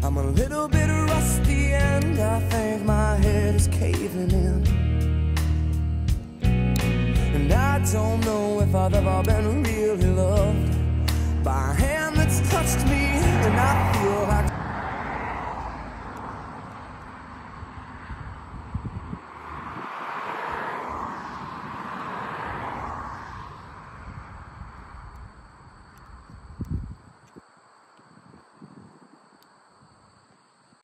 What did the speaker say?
I'm a little bit rusty and I think my head is caving in. And I don't know if I've ever been really loved by a hand that's touched me. And I